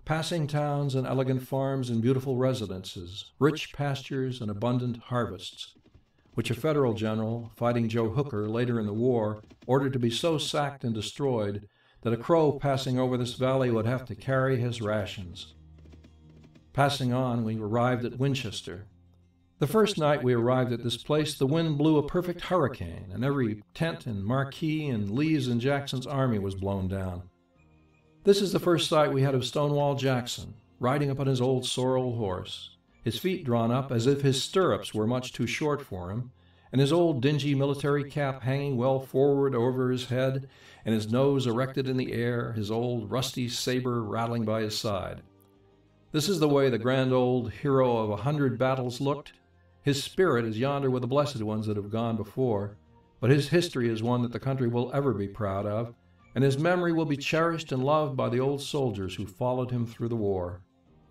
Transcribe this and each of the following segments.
passing towns and elegant farms and beautiful residences, rich pastures and abundant harvests, which a Federal general, fighting Joe Hooker later in the war, ordered to be so sacked and destroyed that a crow passing over this valley would have to carry his rations. Passing on, we arrived at Winchester. The first night we arrived at this place, the wind blew a perfect hurricane, and every tent and marquee in Lee's and Jackson's army was blown down. This is the first sight we had of Stonewall Jackson, riding upon his old sorrel horse, his feet drawn up as if his stirrups were much too short for him, and his old dingy military cap hanging well forward over his head, and his nose erected in the air, his old rusty saber rattling by his side. This is the way the grand old hero of 100 battles looked. His spirit is yonder with the blessed ones that have gone before, but his history is one that the country will ever be proud of, and his memory will be cherished and loved by the old soldiers who followed him through the war.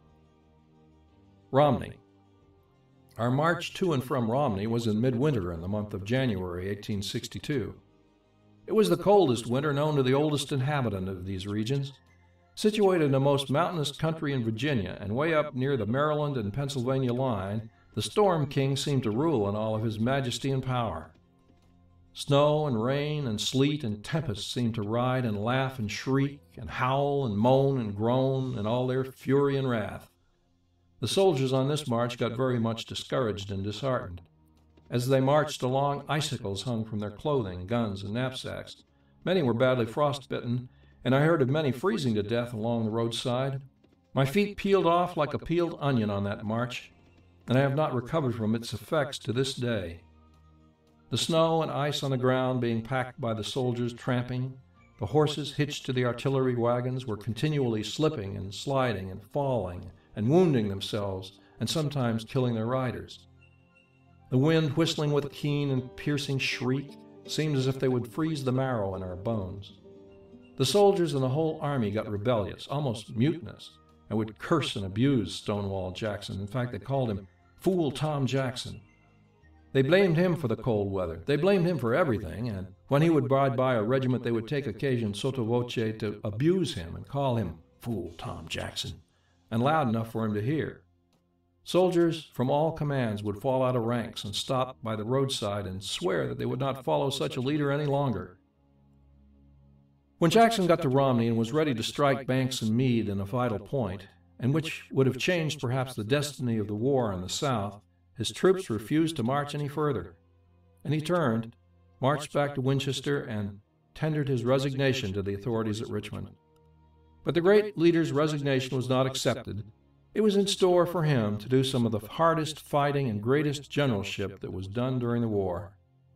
Romney. Our march to and from Romney was in midwinter in the month of January, 1862. It was the coldest winter known to the oldest inhabitant of these regions. Situated in the most mountainous country in Virginia and way up near the Maryland and Pennsylvania line, the Storm King seemed to rule in all of his majesty and power. Snow and rain and sleet and tempest seemed to ride and laugh and shriek and howl and moan and groan in all their fury and wrath. The soldiers on this march got very much discouraged and disheartened. As they marched along, icicles hung from their clothing, guns, and knapsacks. Many were badly frostbitten, and I heard of many freezing to death along the roadside. My feet peeled off like a peeled onion on that march, and I have not recovered from its effects to this day. The snow and ice on the ground being packed by the soldiers tramping, the horses hitched to the artillery wagons were continually slipping and sliding and falling and wounding themselves and sometimes killing their riders. The wind, whistling with a keen and piercing shriek, seemed as if they would freeze the marrow in our bones. The soldiers and the whole army got rebellious, almost mutinous, and would curse and abuse Stonewall Jackson. In fact, they called him Fool Tom Jackson. They blamed him for the cold weather. They blamed him for everything, and when he would ride by a regiment, they would take occasion sotto voce to abuse him and call him Fool Tom Jackson, and loud enough for him to hear. Soldiers from all commands would fall out of ranks and stop by the roadside and swear that they would not follow such a leader any longer. When Jackson got to Romney and was ready to strike Banks and Meade in a vital point, and which would have changed perhaps the destiny of the war in the South, his troops refused to march any further, and he turned, marched back to Winchester, and tendered his resignation to the authorities at Richmond. But the great leader's resignation was not accepted. It was in store for him to do some of the hardest fighting and greatest generalship that was done during the war.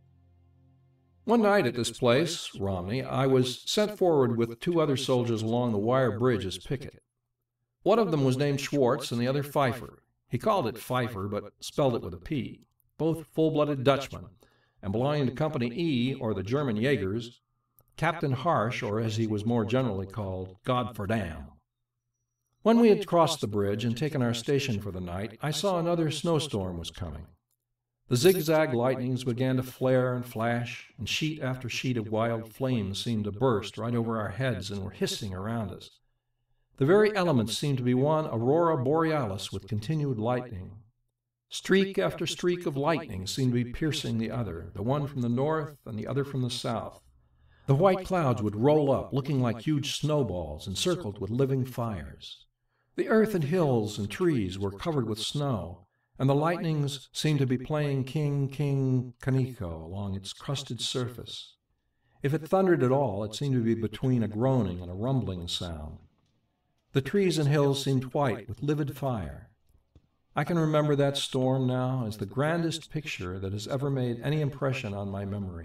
One night at this place, Romney, I was sent forward with 2 other soldiers along the wire bridge as picket. One of them was named Schwartz and the other Pfeiffer. He called it Pfeiffer, but spelled it with a P. Both full-blooded Dutchmen, and belonging to Company E, or the German Jaegers, Captain Harsh, or as he was more generally called, Godverdam. When we had crossed the bridge and taken our station for the night, I saw another snowstorm was coming. The zigzag lightnings began to flare and flash, and sheet after sheet of wild flames seemed to burst right over our heads and were hissing around us. The very elements seemed to be one aurora borealis with continued lightning. Streak after streak of lightning seemed to be piercing the other, the one from the north and the other from the south. The white clouds would roll up, looking like huge snowballs, encircled with living fires. The earth and hills and trees were covered with snow, and the lightnings seemed to be playing King, King, Kaneko along its crusted surface. If it thundered at all, it seemed to be between a groaning and a rumbling sound. The trees and hills seemed white with livid fire. I can remember that storm now as the grandest picture that has ever made any impression on my memory.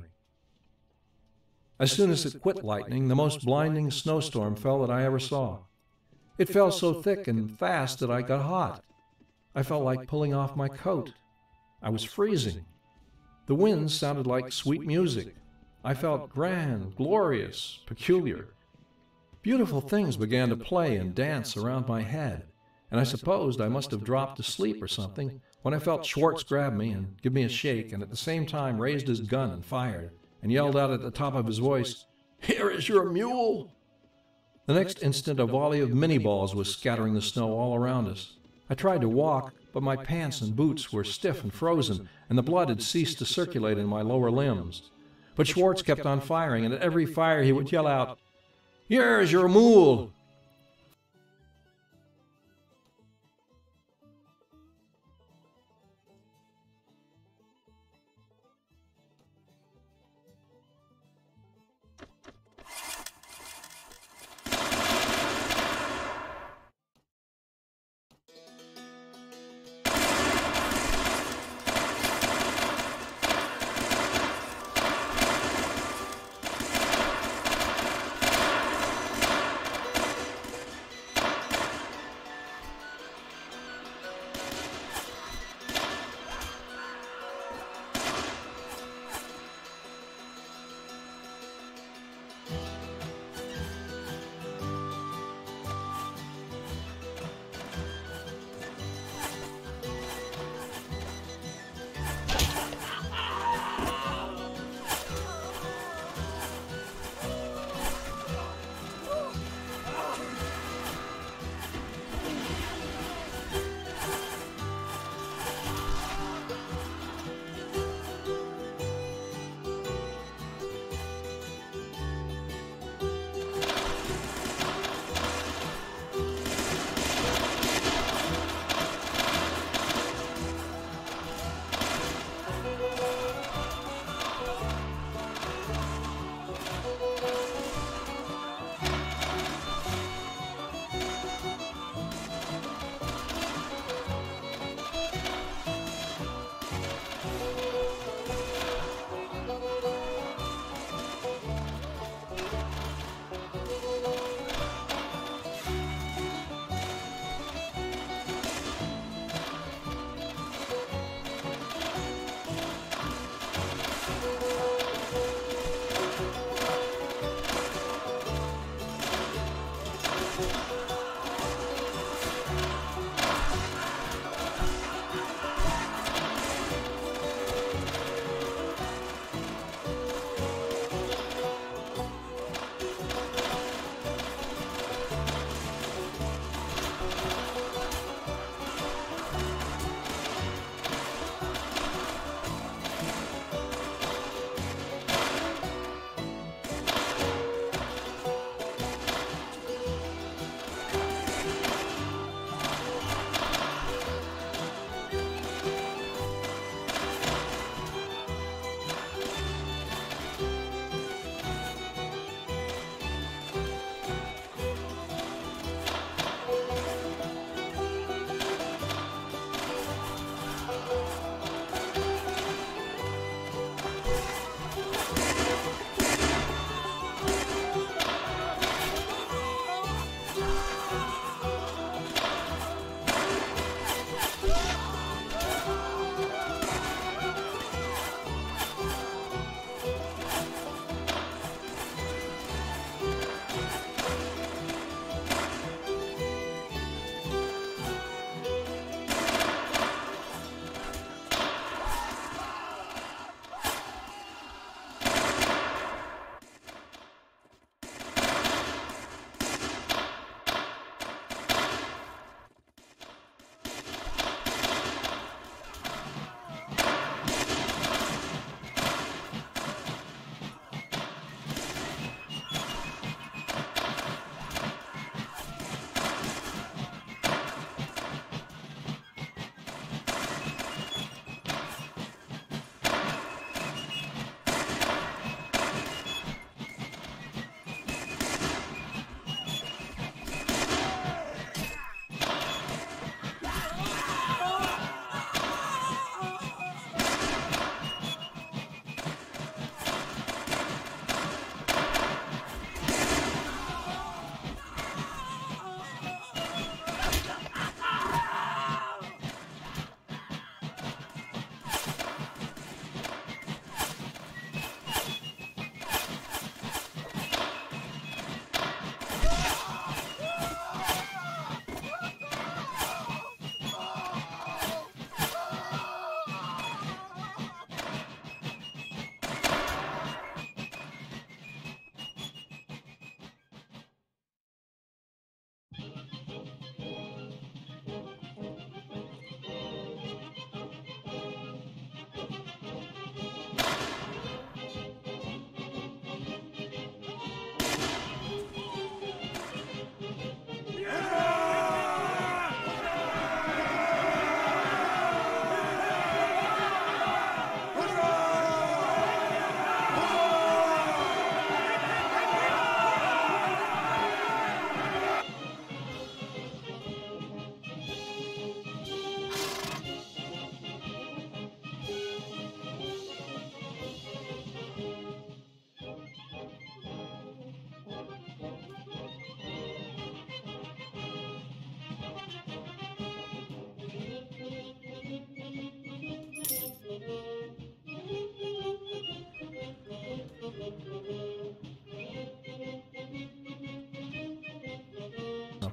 As soon as it quit lightning, the most blinding snowstorm fell that I ever saw. It fell so thick and fast that I got hot. I felt like pulling off my coat. I was freezing. The wind sounded like sweet music. I felt grand, glorious, peculiar. Beautiful things began to play and dance around my head, and I supposed I must have dropped to sleep or something when I felt Schwartz grab me and give me a shake, and at the same time raised his gun and fired, and yelled out at the top of his voice, "Here is your mule!" The next instant, a volley of mini-balls was scattering the snow all around us. I tried to walk, but my pants and boots were stiff and frozen, and the blood had ceased to circulate in my lower limbs. But Schwartz kept on firing, and at every fire he would yell out, "Here's your mule!"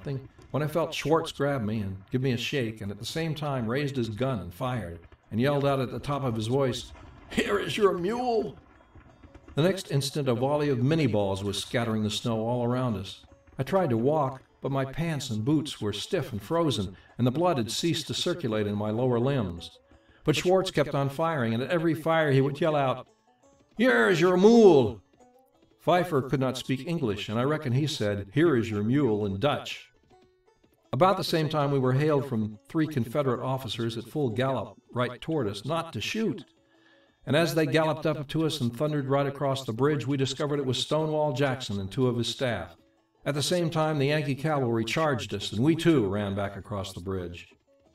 something when I felt Schwartz grab me and give me a shake, and at the same time raised his gun and fired, and yelled out at the top of his voice, "Here is your mule!" The next instant a volley of mini-balls was scattering the snow all around us. I tried to walk, but my pants and boots were stiff and frozen, and the blood had ceased to circulate in my lower limbs. But Schwartz kept on firing, and at every fire he would yell out, "Here is your mule!" Pfeiffer could not speak English, and I reckon he said, "Here is your mule," in Dutch. About the same time we were hailed from 3 Confederate officers at full gallop right toward us, not to shoot. And as they galloped up to us and thundered right across the bridge, we discovered it was Stonewall Jackson and 2 of his staff. At the same time, the Yankee cavalry charged us, and we too ran back across the bridge.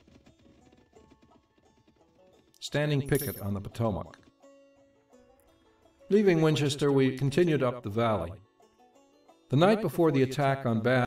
Standing picket on the Potomac. Leaving Winchester, we continued up the valley. The night before the attack on Bath,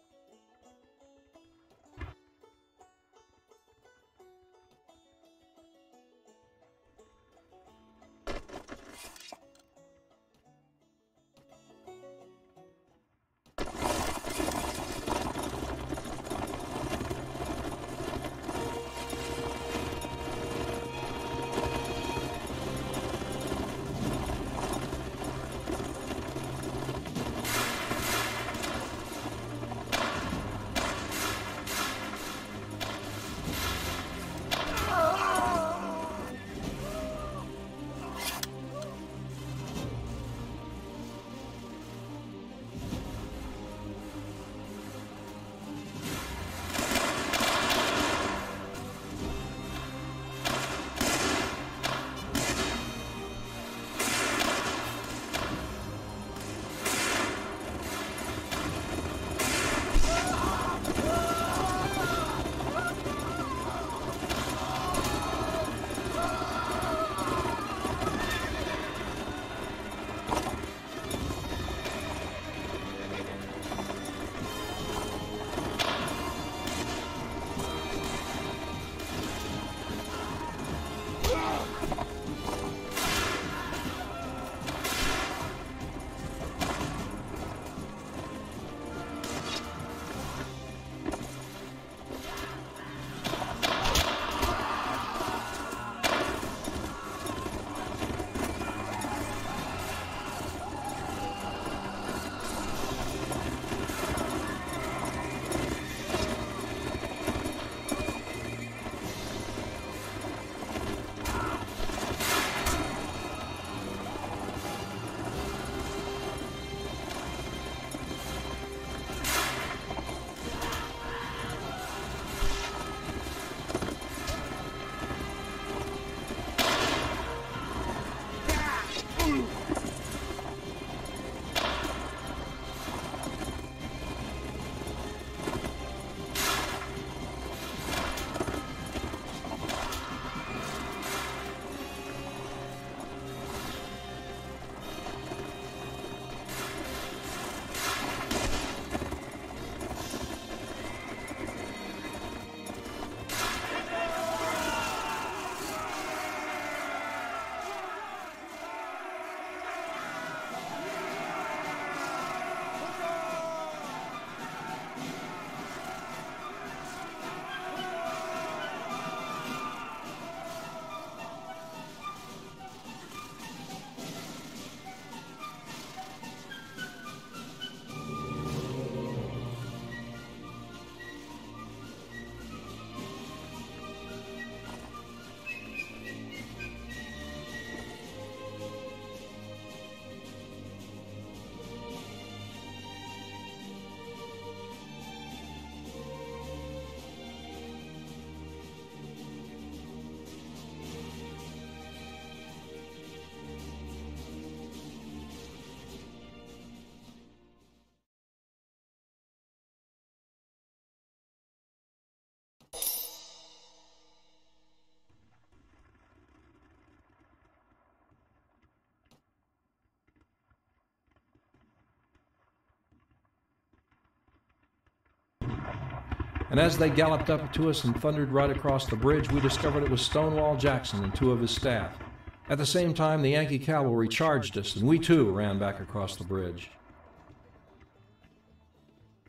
and as they galloped up to us and thundered right across the bridge, we discovered it was Stonewall Jackson and 2 of his staff. At the same time, the Yankee cavalry charged us, and we too ran back across the bridge.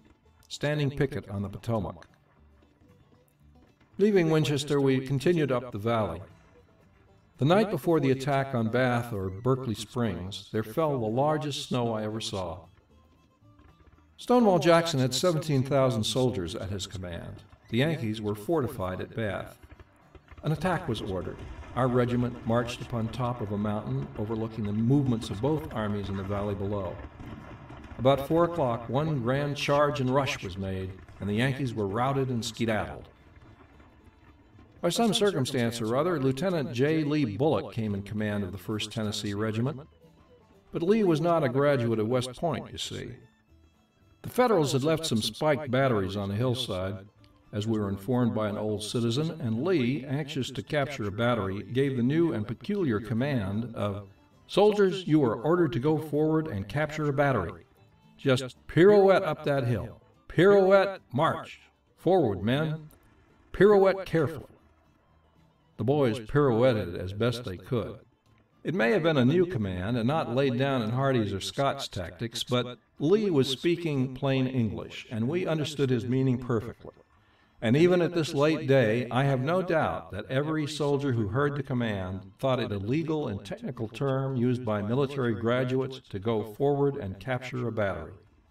standing picket on the Potomac. Leaving Winchester, we continued up the valley. The night before the attack on Bath or Berkeley Springs, there fell the largest snow I ever saw. Stonewall Jackson had 17,000 soldiers at his command. The Yankees were fortified at Bath. An attack was ordered. Our regiment marched upon top of a mountain overlooking the movements of both armies in the valley below. About 4 o'clock, one grand charge and rush was made, and the Yankees were routed and skedaddled. By some circumstance or other, Lieutenant J. Lee Bullock came in command of the 1st Tennessee Regiment. But Lee was not a graduate of West Point, you see. The Federals had left some spiked batteries on the hillside, as we were informed by an old citizen, and Lee, anxious to capture a battery, gave the new and peculiar command of, "Soldiers, you are ordered to go forward and capture a battery. Just pirouette up that hill. Pirouette, march. Forward, men. Pirouette carefully." The boys pirouetted as best they could. It may have been a new command and not laid down in Hardee's or Scott's tactics, but Lee was speaking plain English, and we understood his meaning perfectly. And even at this late day, I have no doubt that every soldier who heard the command thought it a legal and technical term used by military graduates to go forward and capture a battery.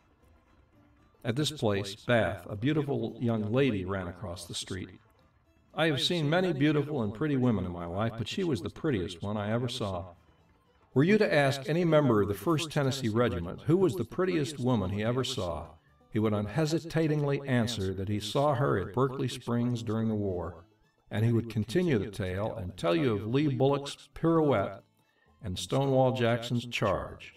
At this place, Bath, a beautiful young lady ran across the street. I have seen many beautiful and pretty women in my life, but she was the prettiest one I ever saw. Were you to ask any member of the 1st Tennessee Regiment who was the prettiest woman he ever saw, he would unhesitatingly answer that he saw her at Berkeley Springs during the war, and he would continue the tale and tell you of Lee Bullock's pirouette and Stonewall Jackson's charge.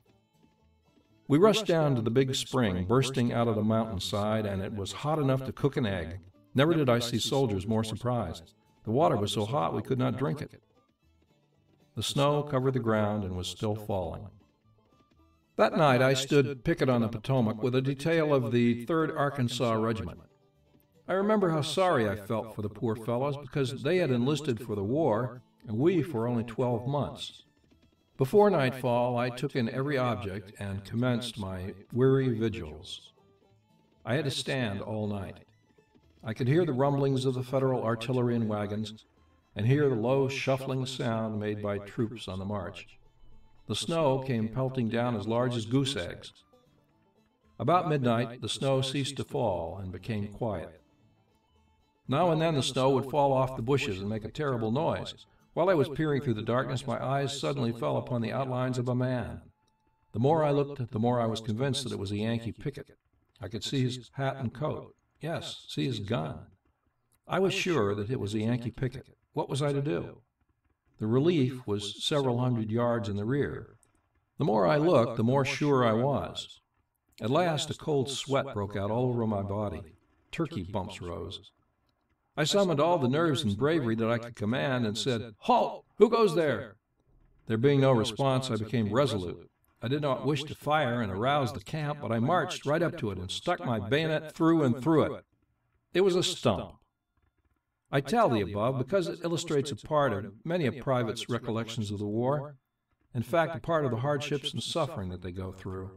We rushed down to the big spring bursting out of the mountainside, and it was hot enough to cook an egg. Never did I see soldiers more surprised. The water was so hot we could not drink it. The snow covered the ground and was still falling. That night I stood picket on the Potomac with a detail of the 3rd Arkansas Regiment. I remember how sorry I felt for the poor fellows because they had enlisted for the war and we for only 12 months. Before nightfall I took in every object and commenced my weary vigils. I had to stand all night. I could hear the rumblings of the Federal artillery and wagons, and hear the low shuffling sound made by troops on the march. The snow came pelting down as large as goose eggs. About midnight, the snow ceased to fall and became quiet. Now and then the snow would fall off the bushes and make a terrible noise. While I was peering through the darkness, my eyes suddenly fell upon the outlines of a man. The more I looked, the more I was convinced that it was a Yankee picket. I could see his hat and coat. Yes, see his gun. I was sure that it was a Yankee picket. What was I to do? The relief was several hundred yards in the rear. The more I looked, the more sure I was. At last, a cold sweat broke out all over my body. Turkey bumps rose. I summoned all the nerves and bravery that I could command and said, "Halt! Who goes there?" There being no response, I became resolute. I did not wish to fire and arouse the camp, but I marched right up to it and stuck my bayonet through and through it. It was a stump. I tell the above because it illustrates a part of many a private's recollections of the war, in fact, a part of the hardships and suffering that they go through.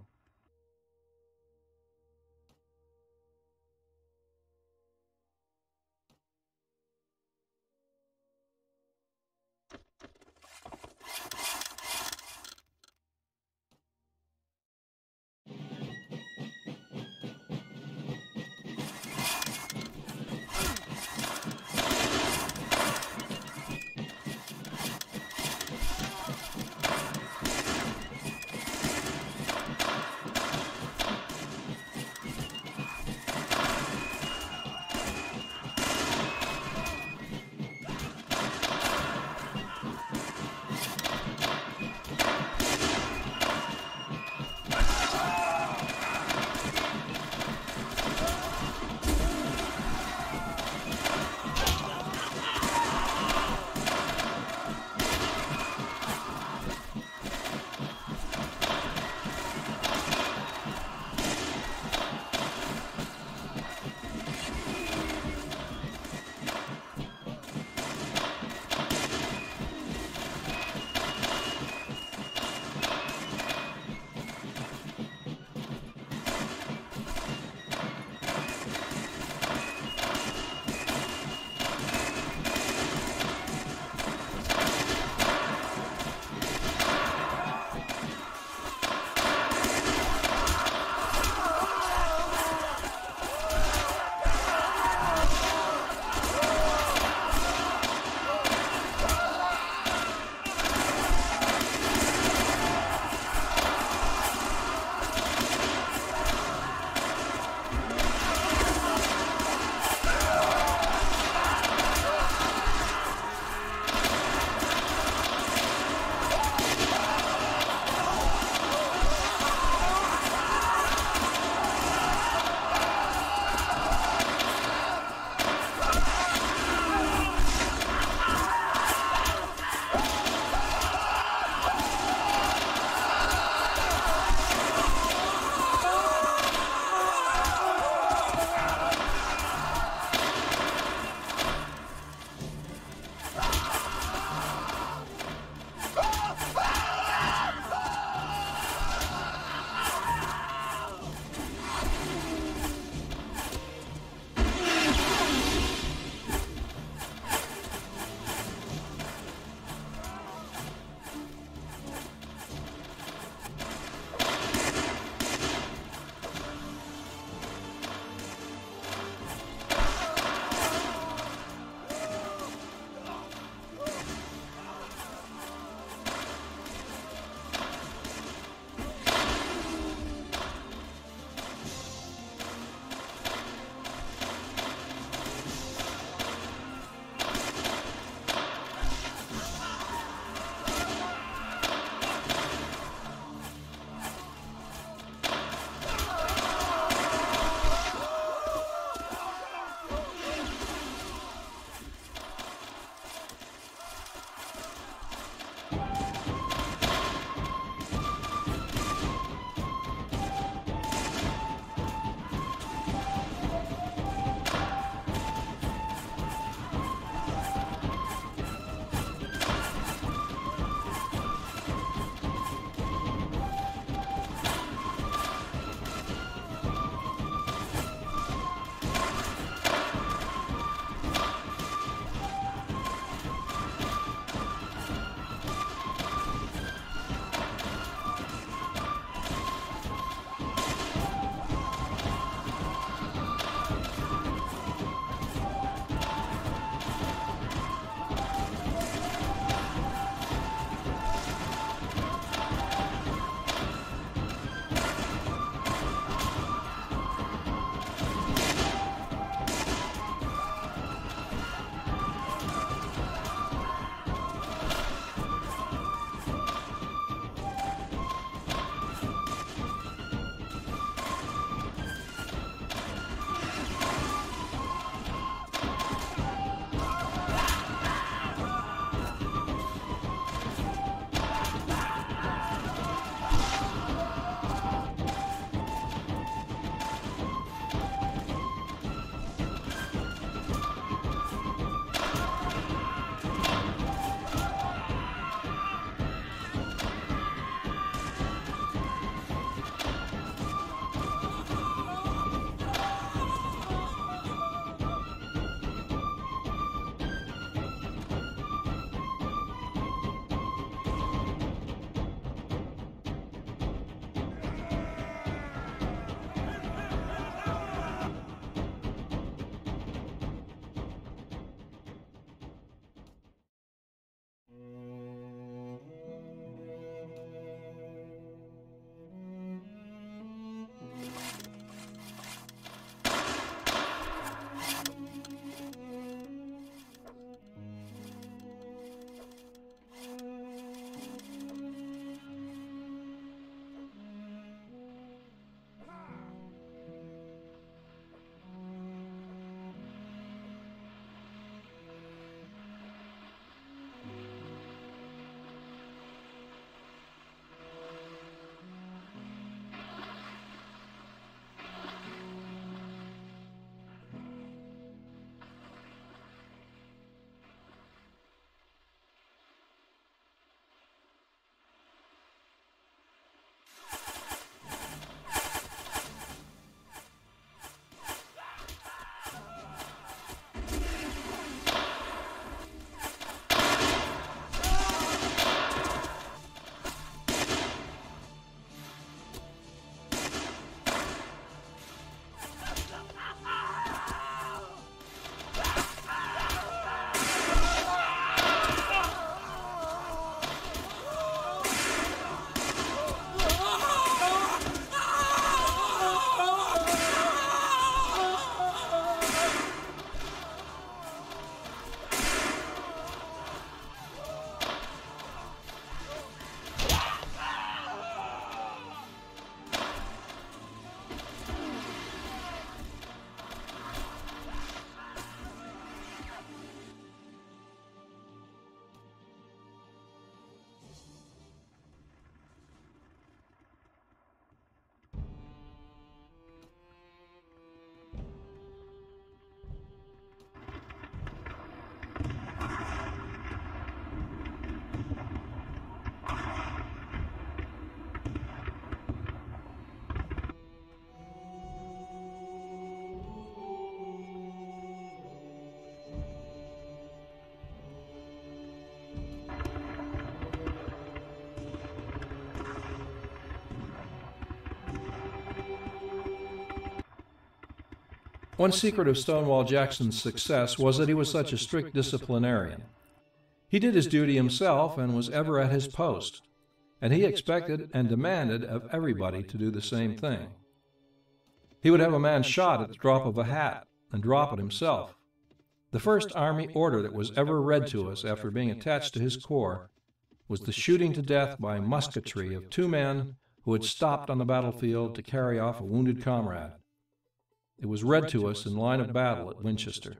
One secret of Stonewall Jackson's success was that he was such a strict disciplinarian. He did his duty himself and was ever at his post, and he expected and demanded of everybody to do the same thing. He would have a man shot at the drop of a hat and drop it himself. The first Army order that was ever read to us after being attached to his corps was the shooting to death by musketry of 2 men who had stopped on the battlefield to carry off a wounded comrade. It was read to us in line of battle at Winchester.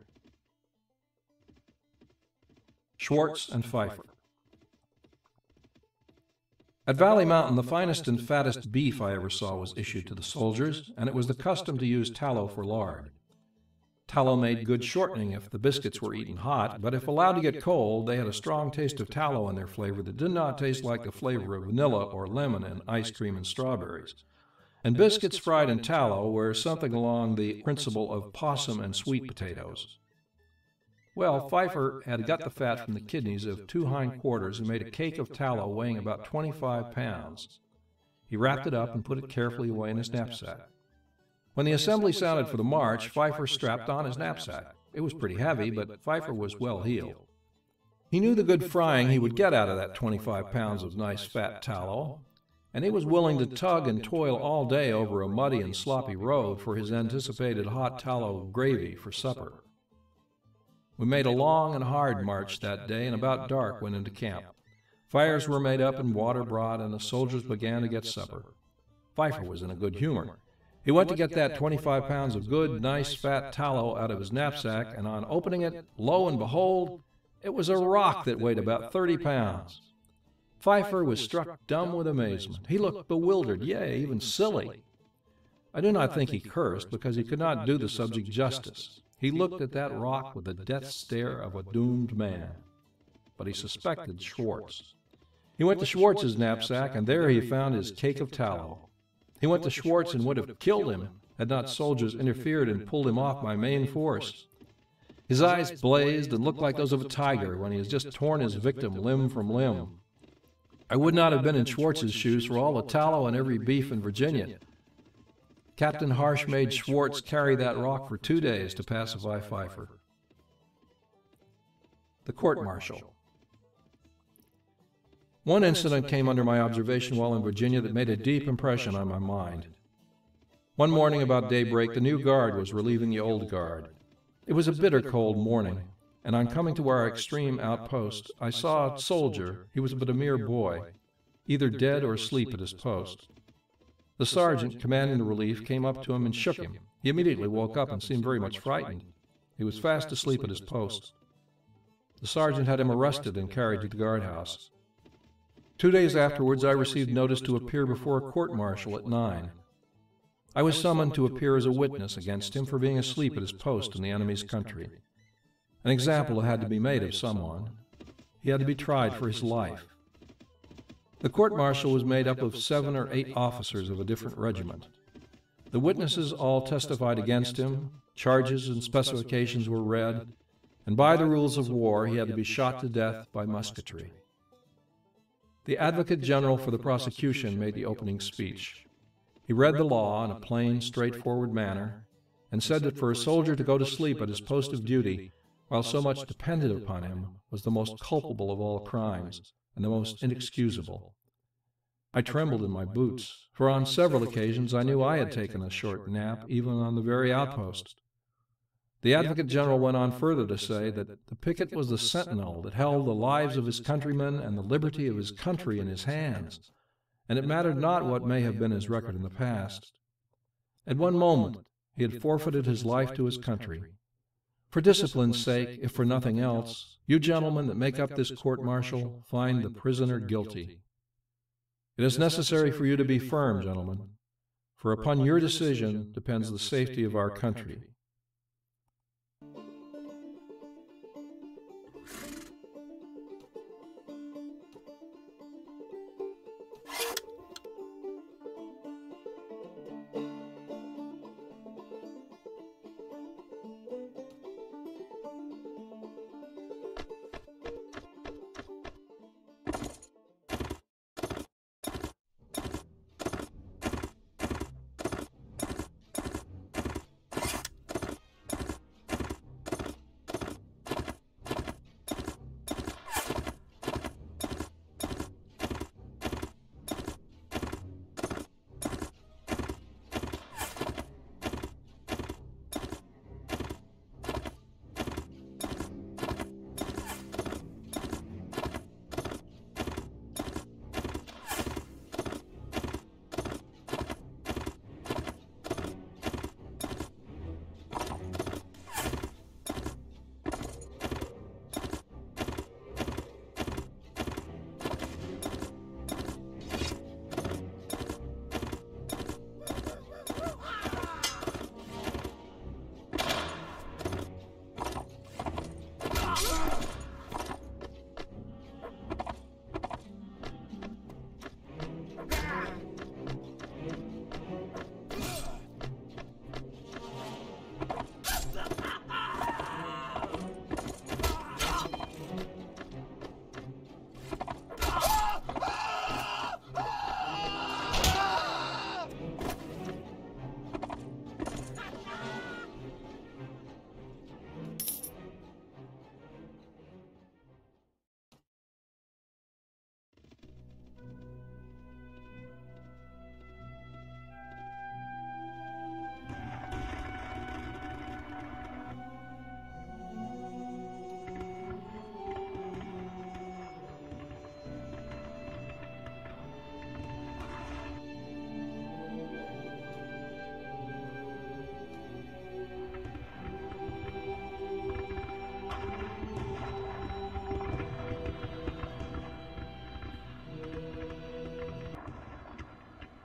Schwartz and Pfeiffer. At Valley Mountain, the finest and fattest beef I ever saw was issued to the soldiers, and it was the custom to use tallow for lard. Tallow made good shortening if the biscuits were eaten hot, but if allowed to get cold, they had a strong taste of tallow in their flavor that did not taste like the flavor of vanilla or lemon in ice cream and strawberries. And biscuits fried in tallow were something along the principle of possum and sweet potatoes. Well, Pfeiffer had got the fat from the kidneys of 2 hindquarters and made a cake of tallow weighing about 25 pounds. He wrapped it up and put it carefully away in his knapsack. When the assembly sounded for the march, Pfeiffer strapped on his knapsack. It was pretty heavy, but Pfeiffer was well heeled. He knew the good frying he would get out of that 25 pounds of nice fat tallow, and he was willing to tug and toil all day over a muddy and sloppy road for his anticipated hot tallow gravy for supper. We made a long and hard march that day, and about dark went into camp. Fires were made up and water brought, and the soldiers began to get supper. Pfeiffer was in a good humor. He went to get that 25 pounds of good, nice, fat tallow out of his knapsack, and on opening it, lo and behold, it was a rock that weighed about 30 pounds. Pfeiffer was struck dumb with amazement. He looked bewildered, yea, even silly. I do not think he cursed, because he could not do the subject justice. He looked at that rock with the death stare of a doomed man. But he suspected Schwartz. He went to Schwartz's knapsack, and there he found his cake of tallow. He went to Schwartz and would have killed him had not soldiers interfered and pulled him off by main force. His eyes blazed and looked like those of a tiger when he has just torn his victim limb from limb. I would not have been in Schwartz's shoes for all the tallow and every beef in Virginia. Captain Harsh made Schwartz carry that rock for 2 days to pacify Pfeiffer. The court-martial. One incident came under my observation while in Virginia that made a deep impression on my mind. One morning about daybreak, the new guard was relieving the old guard. It was a bitter cold morning, and on coming to our extreme outpost, I saw a soldier, he was but a mere boy, either dead or asleep at his post. The sergeant commanding the relief came up to him and shook him. He immediately woke up and seemed very much frightened. He was fast asleep at his post. The sergeant had him arrested and carried to the guardhouse. 2 days afterwards, I received notice to appear before a court-martial at 9. I was summoned to appear as a witness against him for being asleep at his post in the enemy's country. An example had to be made of someone. He had to be tried for his life. The court-martial was made up of 7 or 8 officers of a different regiment. The witnesses all testified against him, charges and specifications were read, and by the rules of war he had to be shot to death by musketry. The Advocate General for the prosecution made the opening speech. He read the law in a plain, straightforward manner, and said that for a soldier to go to sleep at his post of duty, while so much depended upon him, was the most culpable of all crimes, and the most inexcusable. I trembled in my boots, for on several occasions I knew I had taken a short nap, even on the very outpost. The Advocate General went on further to say that the picket was the sentinel that held the lives of his countrymen and the liberty of his country in his hands, and it mattered not what may have been his record in the past. At one moment he had forfeited his life to his country. For discipline's sake, if for nothing else, you gentlemen that make up this court-martial find the prisoner guilty. It is necessary for you to be firm, gentlemen, for upon your decision depends the safety of our country.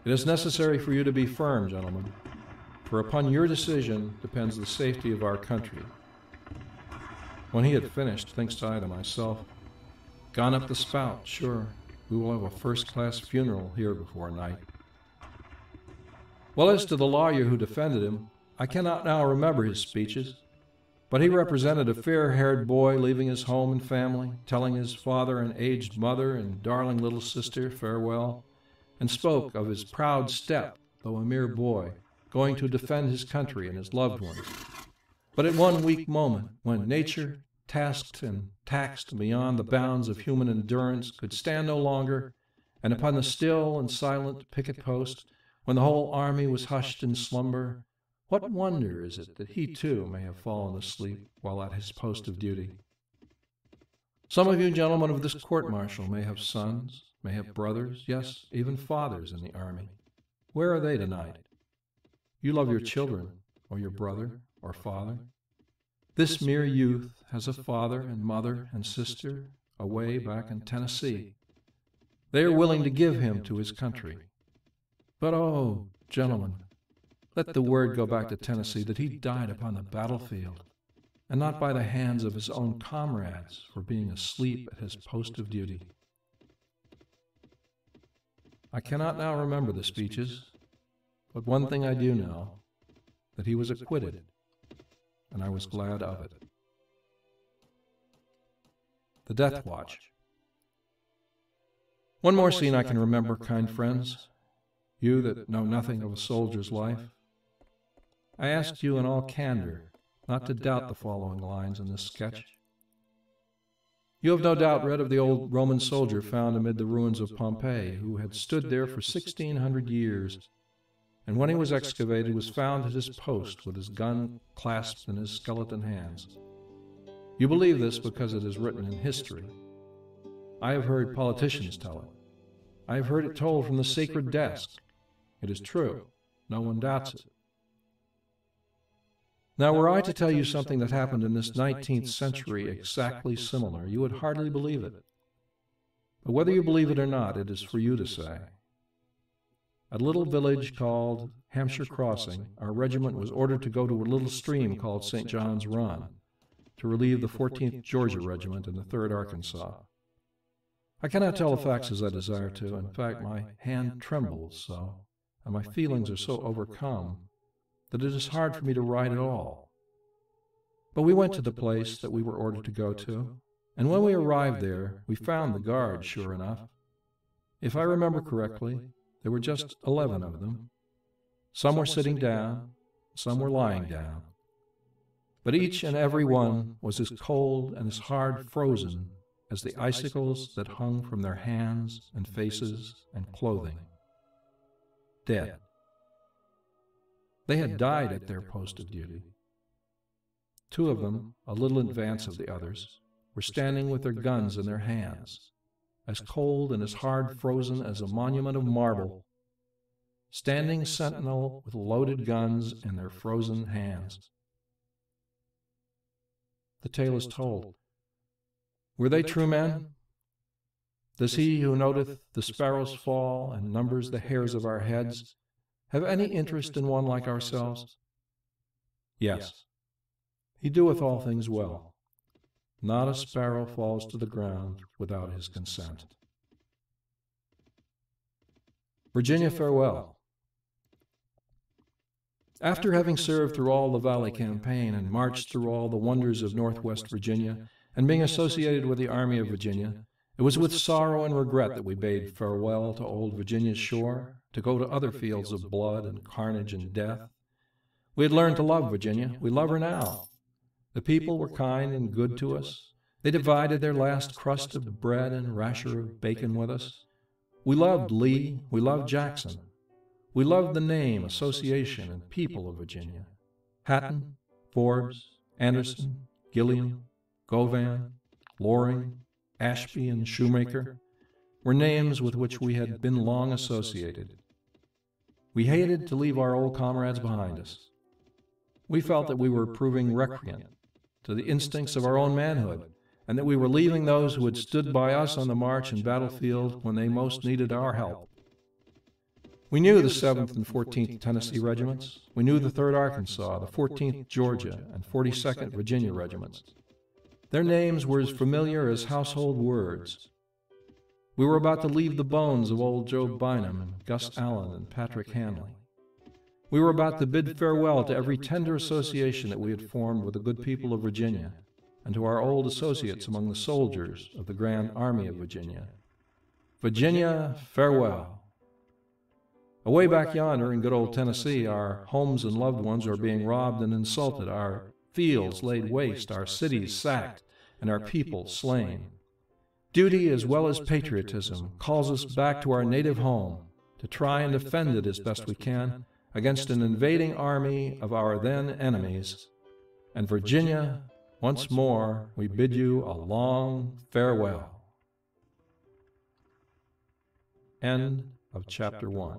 It is necessary for you to be firm, gentlemen, for upon your decision depends the safety of our country." When he had finished, thinks I to myself, "Gone up the spout, sure. We will have a first-class funeral here before night." Well, as to the lawyer who defended him, I cannot now remember his speeches, but he represented a fair-haired boy leaving his home and family, telling his father and aged mother and darling little sister farewell, and spoke of his proud step, though a mere boy, going to defend his country and his loved ones. But at one weak moment, when nature, tasked and taxed beyond the bounds of human endurance, could stand no longer, and upon the still and silent picket post, when the whole army was hushed in slumber, what wonder is it that he too may have fallen asleep while at his post of duty? Some of you gentlemen of this court-martial may have sons, may have brothers, yes, even fathers in the army. Where are they tonight? You love your children, or your brother, or father. This mere youth has a father and mother and sister away back in Tennessee. They are willing to give him to his country. But oh, gentlemen, let the word go back to Tennessee that he died upon the battlefield, and not by the hands of his own comrades for being asleep at his post of duty. I cannot now remember the speeches, but one thing I do know, that he was acquitted, and I was glad of it. The Death Watch. One more scene I can remember, kind friends, you that know nothing of a soldier's life. I ask you in all candor not to doubt the following lines in this sketch. You have no doubt read of the old Roman soldier found amid the ruins of Pompeii, who had stood there for 1,600 years, and when he was excavated was found at his post with his gun clasped in his skeleton hands. You believe this because it is written in history. I have heard politicians tell it. I have heard it told from the sacred desk. It is true. No one doubts it. Now, were I to tell you something that happened in this 19th century exactly similar, you would hardly believe it. But whether you believe it or not, it is for you to say. At a little village called Hampshire Crossing, our regiment was ordered to go to a little stream called St. John's Run to relieve the 14th Georgia Regiment in the 3rd Arkansas. I cannot tell the facts as I desire to. In fact, my hand trembles so, and my feelings are so overcome, that it is hard for me to write at all. But we went to the place that we were ordered to go to, and when we arrived there, we found the guards, sure enough. If I remember correctly, there were just 11 of them. Some were sitting down, some were lying down. But each and every one was as cold and as hard frozen as the icicles that hung from their hands and faces and clothing. Dead. They had died at their post of duty. 2 of them, a little in advance of the others, were standing with their guns in their hands, as cold and as hard frozen as a monument of marble, standing sentinel with loaded guns in their frozen hands. The tale is told. Were they true men? Does he who noteth the sparrows fall and numbers the hairs of our heads have any interest in one like ourselves? Yes. He doeth all things well. Not a sparrow falls to the ground without his consent. Virginia Farewell. After having served through all the Valley Campaign and marched through all the wonders of Northwest Virginia, and being associated with the Army of Virginia, it was with sorrow and regret that we bade farewell to old Virginia's shore, to go to other fields of blood and carnage and death. We had learned to love Virginia. We love her now. The people were kind and good to us. They divided their last crust of bread and rasher of bacon with us. We loved Lee. We loved Jackson. We loved the name, association, and people of Virginia. Hatton, Forbes, Anderson, Gilliam, Govan, Loring, Ashby, and Shoemaker were names with which we had been long associated. We hated to leave our old comrades behind us. We felt that we were proving recreant to the instincts of our own manhood, and that we were leaving those who had stood by us on the march and battlefield when they most needed our help. We knew the 7th and 14th Tennessee Regiments. We knew the 3rd Arkansas, the 14th Georgia, and 42nd Virginia Regiments. Their names were as familiar as household words. We were about to leave the bones of old Joe Bynum and Gus Allen and Patrick Hanley. We were about to bid farewell to every tender association that we had formed with the good people of Virginia and to our old associates among the soldiers of the Grand Army of Virginia. Virginia, farewell. Away back yonder in good old Tennessee, our homes and loved ones are being robbed and insulted, our fields laid waste, our cities sacked, and our people slain. Duty as well as patriotism calls us back to our native home to try and defend it as best we can against an invading army of our then enemies. And Virginia, once more, we bid you a long farewell. End of Chapter 1.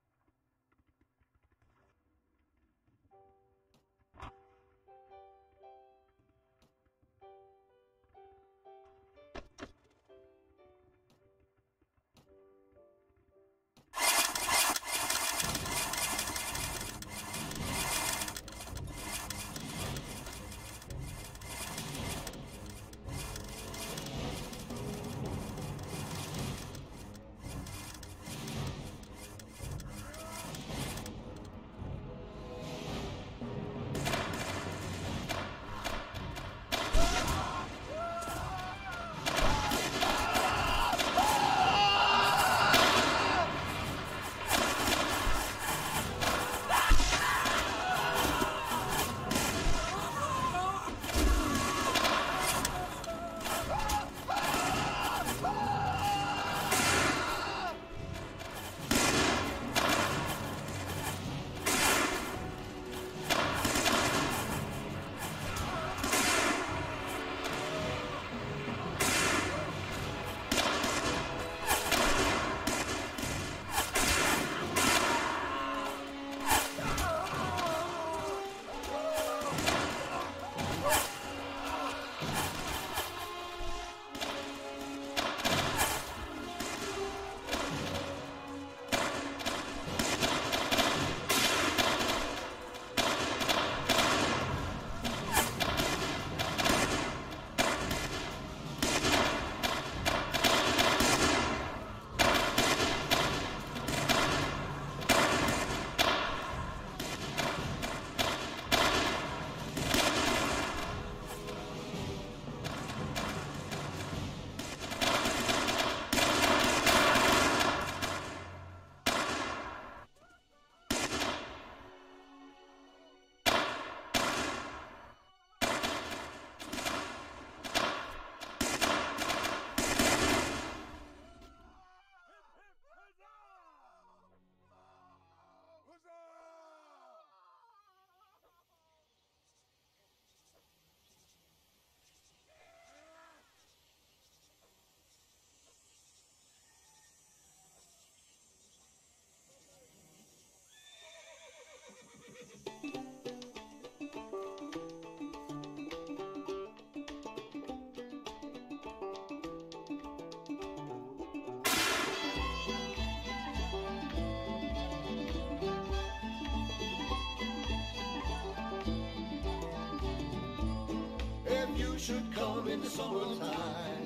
Should come in the summertime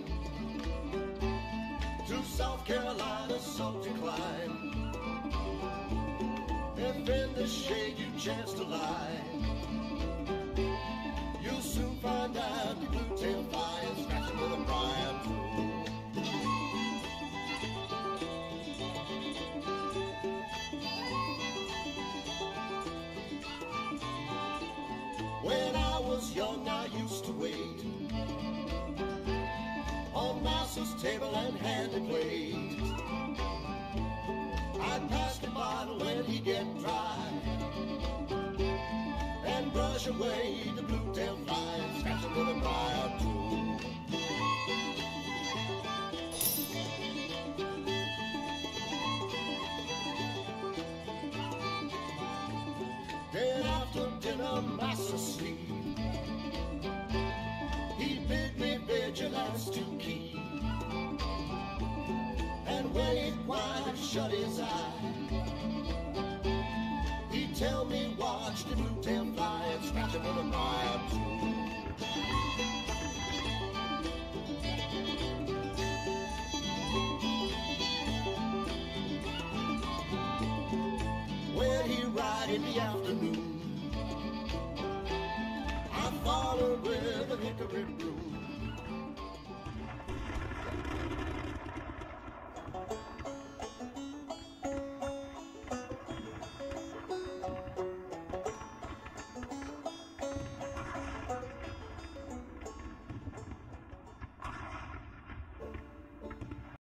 to South Carolina, salty climb. If in the shade you chance to lie, you'll soon find out the blue tail fly is scratching with a briar tool. When I was young, I used to wait on Master's table and hand it wait. I'd pass the bottle when he get dry and brush away the blue-tail flies, scratching with a briar tool. Then after dinner, Master sleep. He bid me vigilance to keep, and when he quiet shut his eye, night in the afternoon. I followed with a hickory broom.